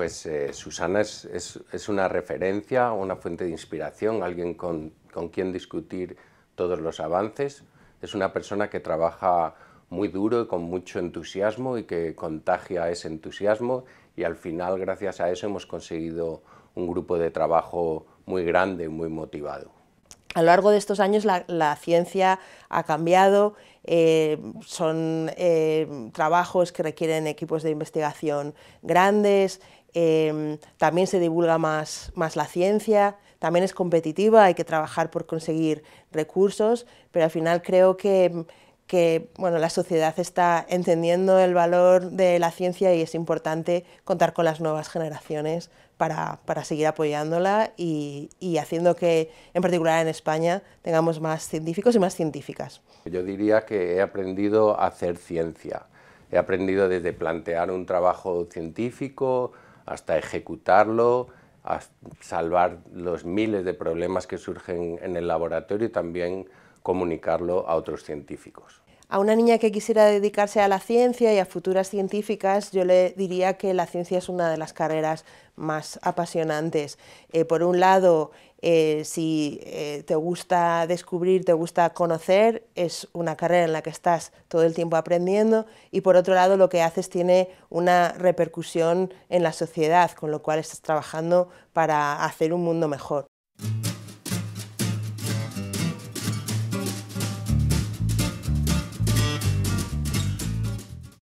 Pues Susana es una referencia, una fuente de inspiración, alguien con quien discutir todos los avances. Es una persona que trabaja muy duro y con mucho entusiasmo y que contagia ese entusiasmo, y al final, gracias a eso, hemos conseguido un grupo de trabajo muy grande, muy motivado. A lo largo de estos años la ciencia ha cambiado, son trabajos que requieren equipos de investigación grandes, también se divulga más la ciencia, también es competitiva, hay que trabajar por conseguir recursos, pero al final creo que bueno, la sociedad está entendiendo el valor de la ciencia y es importante contar con las nuevas generaciones para seguir apoyándola y haciendo que, en particular en España, tengamos más científicos y más científicas. Yo diría que he aprendido a hacer ciencia. He aprendido desde plantear un trabajo científico hasta ejecutarlo, a salvar los miles de problemas que surgen en el laboratorio y también comunicarlo a otros científicos. A una niña que quisiera dedicarse a la ciencia y a futuras científicas, yo le diría que la ciencia es una de las carreras más apasionantes. Por un lado, si te gusta descubrir, te gusta conocer, es una carrera en la que estás todo el tiempo aprendiendo, y por otro lado lo que haces tiene una repercusión en la sociedad, con lo cual estás trabajando para hacer un mundo mejor.